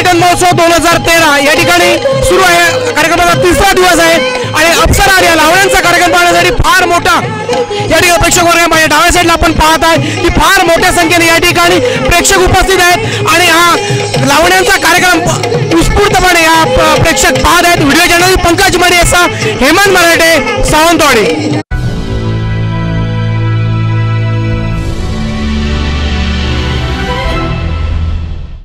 पर्यटन महोत्सव 2013 या ठिकाणी सुरू आहे। कार्यक्रमाचा तिसरा दिवस आहे आणि अप्सरा या लावण्यांचा कार्यक्रम पाहण्यासाठी फार मोठा या ठिकाणी प्रेक्षक वर्ग माझ्या डाव्या साईडला आपण पाहत आहे की फार मोठ्या संख्येने या ठिकाणी प्रेक्षक उपस्थित आहेत आणि हा लावण्यांचा कार्यक्रम उत्स्फूर्तपणे या प्रेक्षक पाहत आहेत। Video journalist Pankaj Made, Hemant Marathe, Sawantwadi.